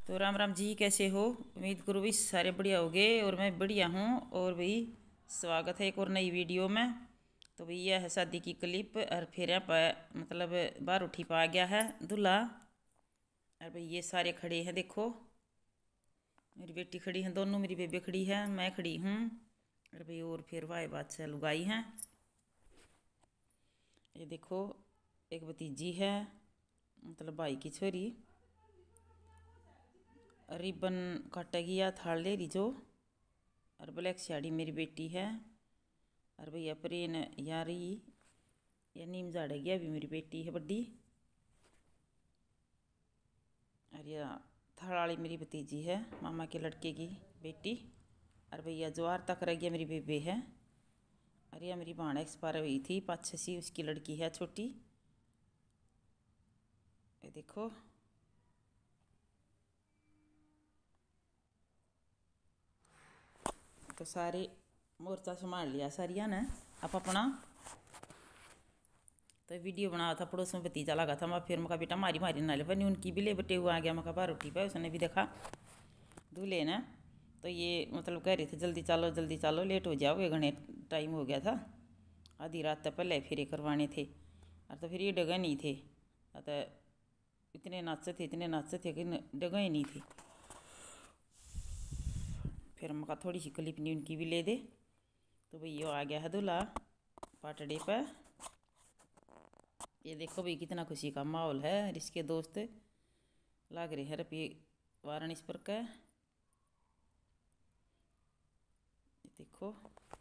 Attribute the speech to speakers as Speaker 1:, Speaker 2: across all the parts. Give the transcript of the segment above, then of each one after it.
Speaker 1: तो राम राम जी, कैसे हो? उम्मीद करूँ भी सारे बढ़िया हो गए और मैं बढ़िया हूँ। और भाई स्वागत है एक और नई वीडियो में। तो भाई यह है शादी की क्लिप और फिर यहाँ पर मतलब बाहर उठी पा गया है दूल्हा। और भाई ये सारे खड़े हैं, देखो मेरी बेटी खड़ी है, दोनों मेरी बेबे खड़ी है, मैं खड़ी हूँ। और भाई और फिर वाह बात से लुगाई हैं। ये देखो एक भतीजी है, मतलब भाई की छोरी, रिबन काटेगी या थाल ले रही जो। और ब्लैक साड़ी मेरी बेटी है। और भैया प्रेन यारी या नीम झाड़ेगी अभी मेरी बेटी है बड्डी। और यह थाल वाली मेरी भतीजी है, मामा के लड़के की बेटी। और भैया ज्वार तक रह गया मेरी बेबे है। और यह मेरी भाण एक्सपायर हुई थी 5-6 सी, उसकी लड़की है छोटी। ये देखो तो सारे मोर्चा संभाल लिया सारिया ने आप अपना। तो वीडियो बनाया था, पड़ोस में भतीजा लगा था। मैं फिर मका बेटा मारी मारी ना ले बनी, उनकी भी ले बटे हुआ आ गया। मका बार उठी पे उसने भी देखा दूल्हे ने। तो ये मतलब कह रहे थे जल्दी चलो लेट हो जाओगे, घने टाइम हो गया था, आधी रात तक पहले फिर करवाने थे। और तो फिर ये डगा नहीं थे, तो इतने नाचे थे कि डगा ही नहीं थी। फिर मका थोड़ी सी क्लिप नहीं उनकी भी ले दे। तो भाई ये आ गया है दूल्हा पाटड़े पर। ये देखो भाई कितना खुशी का माहौल है। इसके दोस्त लाग रहे हैं रपी वारण इस पर का। ये देखो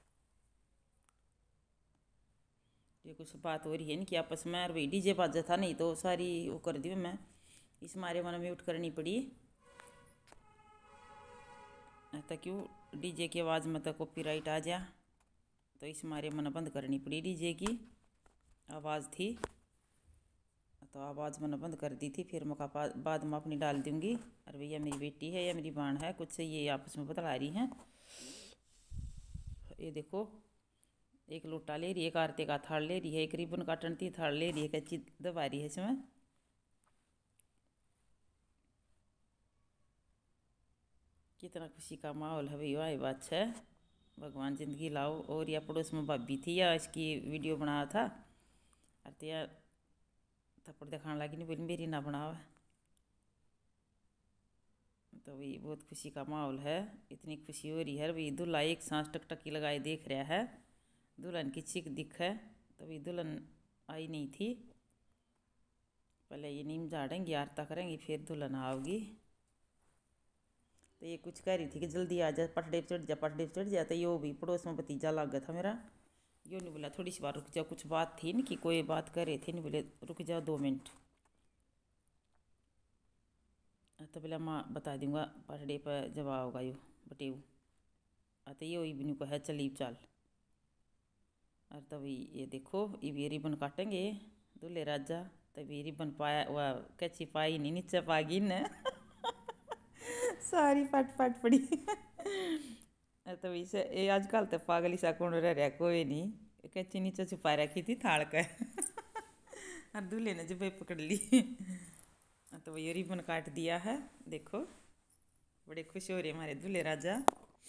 Speaker 1: ये कुछ बात हो रही है इनकी आपस में। और भाई डीजे बाजा था, नहीं तो सारी वो कर दी मैं, इस मारे मन म्यूट करनी पड़ी। ऐसा क्यों डीजे की आवाज़ में तो कॉपीराइट आ जा, तो इस मारे मन बंद करनी पड़ी। डीजे की आवाज़ थी तो आवाज़ मैंने बंद कर दी थी। फिर मौका बाद में अपनी डाल दूँगी। और भैया मेरी बेटी है या मेरी बाण है, कुछ ये आपस में बतला रही हैं। ये देखो एक लोटा ले रही है, एक आरती का थाल ले रही है, एक रिबन काटन की थाल ले रही है, कच्ची दबा रही है इसमें। कितना खुशी का माहौल है भाई, वाह बात है। भगवान जिंदगी लाओ। और या पड़ोस में भाभी थी या इसकी वीडियो बनाया था, और या थप्पड़ दिखाने लगी, नहीं बोली मेरी ना बनाओ। तो भाई बहुत खुशी का माहौल है, इतनी खुशी हो रही है भाई। दूल्हा एक सांस टकटकी लगाए देख रहा है, दुल्हन की चिक दिख है। तो भाई दुल्हन आई नहीं थी, पहले ये नीम झाड़ेंगी आरता करेंगी फिर दुल्हन आओगी। तो ये कुछ कह रही थी कि जल्दी आ जा, पटड़े पर चढ़ जा। तो यो भी पड़ोस में भतीजा लग गया था मेरा, यो नहीं बोला थोड़ी सी बार रुक जाओ, कुछ बात थी न कि कोई बात कर रहे थे, नहीं बोले रुक जाओ 2 मिनट। तो बोला माँ बता दूंगा पटड़े पर जब आओगा यो बटेऊ। तो ये वही बिनू को है चली चल। और तभी ये देखो ये रिबन काटेंगे दूल्हे राजा। तभी रिबन पाया वह कच्ची पाई नहीं, नीचे पागी न सारी फट फट पड़ी तभी से ये आजकल तो पागल सा कौन रह रहा, कोई नहीं। कच्ची नीचे छुपा रखी थी थाल का और दूल्हे ने जब पकड़ ली तो ये रिबन काट दिया है, देखो बड़े खुश हो रहे हमारे दूल्हे राजा।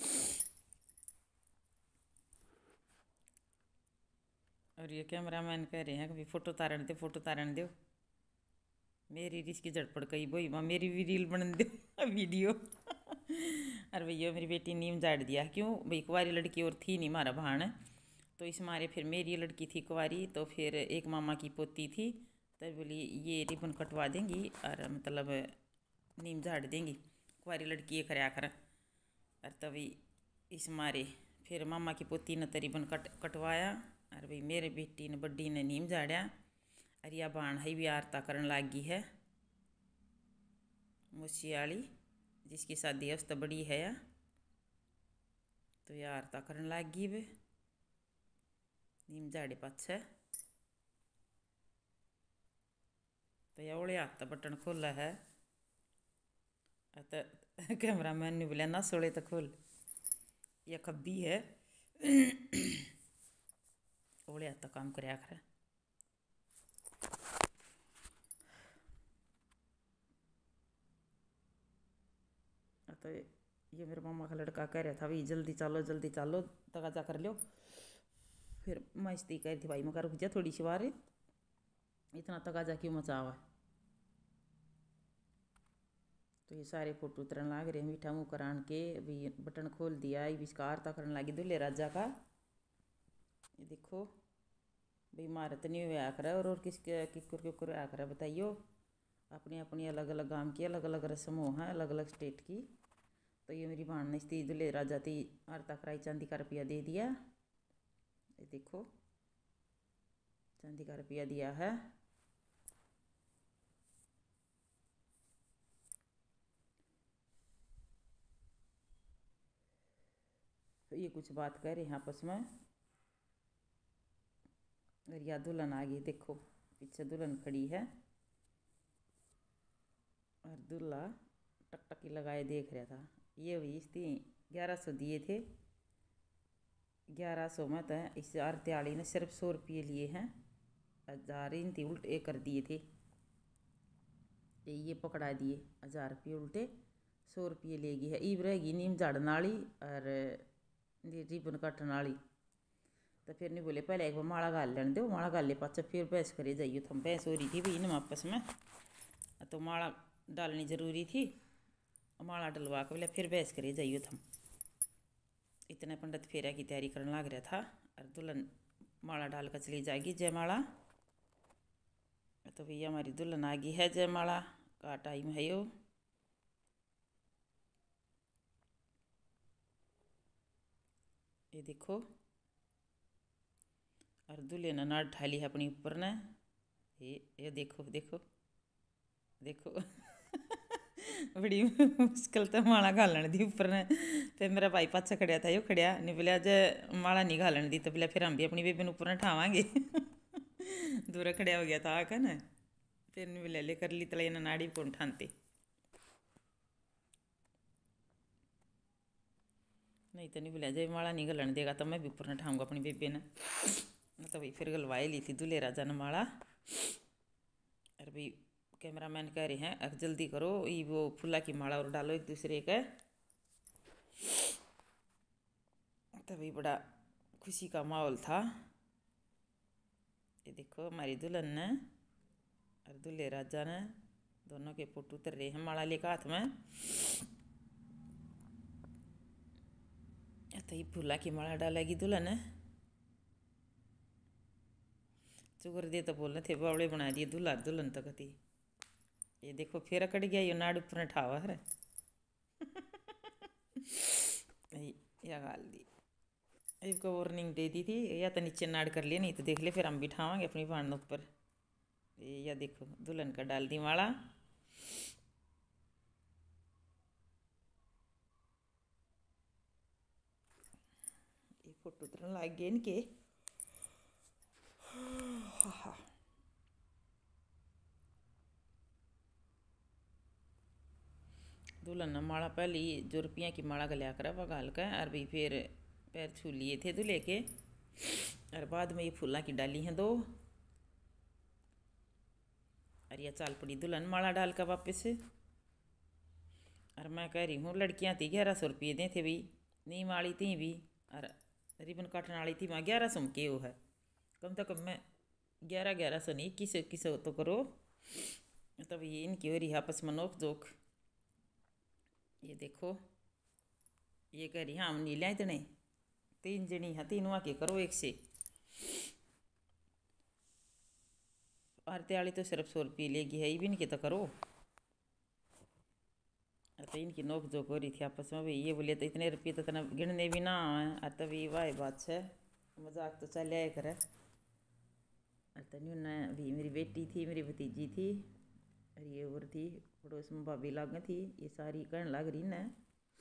Speaker 1: और ये कैमरा मैन कह रहे हैं कि फोटो तारण दो। मेरी रिश्क झटपट कही बोई माँ मेरी भी रील बन दो वीडियो और भैया मेरी बेटी नीम झाड़ दिया, क्यों भाई कुंवारी लड़की और थी नहीं हमारा भाण, तो इस मारे फिर मेरी लड़की थी कुंवारी, तो फिर एक मामा की पोती थी, तो बोली ये रिबन कटवा देंगी और मतलब नीम झाड़ देंगी, कुंवारी लड़की एक खरा कर। और तभी इस मारे फिर मामा की पोती ने तो रिबन कटवाया। और भाई मेरे बेटी ने बड्डी ने नीम झाड़ा। और यह बाण है भी आरता करन लाग गई है, मुसी वाली जिसकी शादी है उस तो बड़ी है या। तो यह आरता करन लाग गई वे नीम झाड़े पाछे। तो यह ओले हाथ बटन खोला है, तो कैमरा मैन ने बोलिया ना सोले तो खोल, यह खब्बी है ओले हाथ काम कर आखिर। तो ये मेरे मामा का लड़का कह रहा था भाई जल्दी चालो तगाजा कर लो। फिर मस्ती कह रही थी भाई मैं रुक जा थोड़ी सी बार, इतना तगाजा क्यों मचा हुआ है। तो ये सारे फोटो उतरन लाग रहे हैं मीठा मुँह करान के। अभी बटन खोल दिया, आविष्कार था करने लगी दूल्हे राजा का। ये देखो भाई मारत नहीं हुआ कर और किसके किक्कुर आ कर बताइयो। अपनी अपनी अलग अलग गांव की अलग अलग रस्म हो हैं, अलग अलग स्टेट की। तो ये मेरी भाण थी दूल्हे राजा थी, आरता कराई, चांदी का रुपया दे दिया। ये देखो चांदी का रुपया दिया है। तो ये कुछ बात कर रहे हैं आपस में। और या दुल्हन आ गई, देखो पीछे दुल्हन खड़ी है और दूल्हा टकटकी लगाए देख रहा था। ये हुई इसकी 1100 दिए थे। 1100 में तो इस आरती आली ने सिर्फ 100 रुपये लिए हैं। 1000 इन थी उल्टे कर दिए थे, ये पकड़ा दिए 1000 रुपये उल्टे 100 रुपये लेगी है। ईब रहेगी नीम झाड़न वाली और रिबन कटन वाली। तो फिर नहीं बोले पहले एक बार माला गाल लेने दो, माला गाल ले पाचा फिर बहस करे जाइए। थम बहस हो रही थी भाई इनमें आपस में, तो माला डालनी जरूरी थी, माला डलवा के बोले फिर बहस करे जाइए थम। इतने पंडित फेरा की तैयारी करने लग रहा था और दुल्हन माला डाल कर चली जाएगी जयमाला। तो भैया हमारी दुल्हन आ गई है, जयमाला का टाइम है यो। ये देखो और दूल्हे ने नाड़ ठाली है अपनी ऊपर ने। ये देखो देखो देखो बड़ी मुश्किल तो माला घालन दी ऊपर ने। फिर मेरा भाई पाछा खड़िया था, यो खड़िया नहीं बोलिया जे माला नहीं घालन दी तो बोलिया फिर हम भी अपनी बेबे ऊपर ने ठावांगे दूर खड़िया हो गया था आकर न। फिर नहीं बोलिया ले कर ली तले ना नाड़ी कौन ठानते, नहीं तो नहीं बोलिया जब माला नहीं घालन देगा तो मैं भी ऊपर न ठाऊंगा अपनी बेबे ने। तो भाई फिर गलवाई ली थी दूल्हे राजा ने माला। और भाई कैमरा मैन कह रहे हैं अब जल्दी करो ये वो फूला की माला और डालो एक दूसरे के। तो भाई बड़ा खुशी का माहौल था। ये देखो हमारी दुल्हन ने और दूल्हे राजा ने दोनों के फोटो उतर रहे हैं माला लेकर हाथ में। तो ये फूला की माला डालेगी दुल्हन। चुगर दे तो बोलने थे बावड़े बना दिए दूल्हा दुल्हन तक थी। ये देखो फिर अकड़ गया ये नाड़ ऊपर ठावा है या गाल दी। एक वार्निंग दे दी थी या तो नीचे नाड़ कर लिया, नहीं तो देख ले फिर हम बिठावांगे अपनी भाण ऊपर। या देखो दुल्हन का डाल दी माला। ये फोटो उतरने लग गए इनके। दुल्हन ने माला पहली जो रुपया की माला गलिया करा वह गाल का और भाई फिर पैर छू लिए थे दूल्हे के। और बाद में ये फूला की डाली हैं 2। और यह चाल पड़ी दुल्हन माला डाल कर वापस। और मैं कह रही हूँ लड़कियाँ थी 1100 रुपये दें थे भाई, नीम वाली थी भी और रिबन काटने वाली थी वहाँ 1100 में के वो है। कम से कम मैं 1100 नहीं 2100 तो करो। तब ये इनकी हो रही है आपस में नोक जोक। ये देखो ये कह रही हाँ हम नहीं लाए इतने 3 जनी है 3 वहाँ के करो एक से। आरती वाली तो सिर्फ 100 रुपये लेगी है, ये भी इनके तो करो। तो इनकी नोक जोक हो रही थी आपस में भाई। ये बोले तो इतने रुपये तो इतना गिनने भी ना आए। तभी वाह बात है, मजाक तो चल आया करे। तो नहीं भी मेरी बेटी थी, मेरी भतीजी थी और ये और थी पड़ोस में भाभी लाग थी। ये सारी कहने लग रही न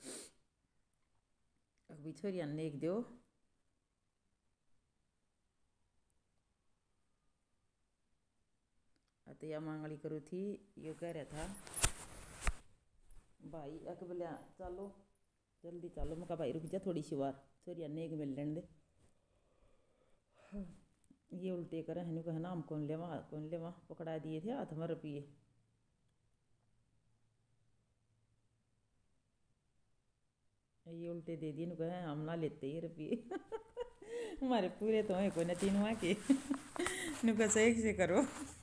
Speaker 1: अभी छोरिया नेक दो। तो या मांगली करू थी, ये कह रहा था भाई अक बोलिया चलो जल्दी चलो। मैं कहा भाई रुक जा थोड़ी सी बार, छोरिया नेक मिल लेने दे। ये उल्टे करे हनु कहे नाम कौन लेवा पकड़ा दिए थे हाथ में रुपये। ये उल्टे दे दिए नुका है हम ना लेते ही रुपये हमारे पूरे तो है कोई न तीन वहाँ के नुका सही से करो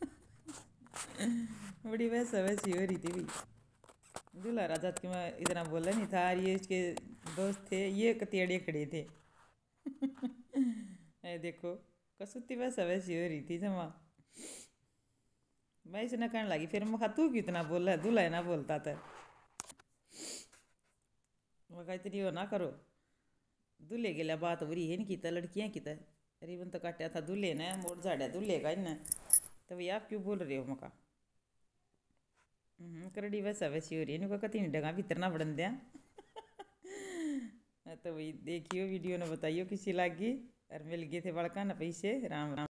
Speaker 1: बड़ी वैसा वैसी हो रही थी भाई दूल्हा राजा के मैं इतना बोला नहीं था और ये इसके दोस्त थे ये कतियाड़े खड़े थे ये देखो कसुती वैसा वैसी हो रही थी जमा मैं इसे ना कहने लगी फिर मैं तू क्यों इतना बोल रहा है दूल्हा ना बोलता था मैं कहा इतनी हो ना करो दूल्हे के लिए बात हो रही है नहीं की लड़कियाँ की रिबन तो काटा था दूल्हे ने मोड़ झाड़ा दूल्हे का इन्हें तो भैया आप क्यों बोल रहे हो मका करड़ी वैसा वैसी हो रही है इनको कती नहीं डगा भीतर ना बढ़न दिया तो वही देखियो वीडियो ने बताइयो किसी लागी और मिल गए थे बड़का ना पैसे राम राम।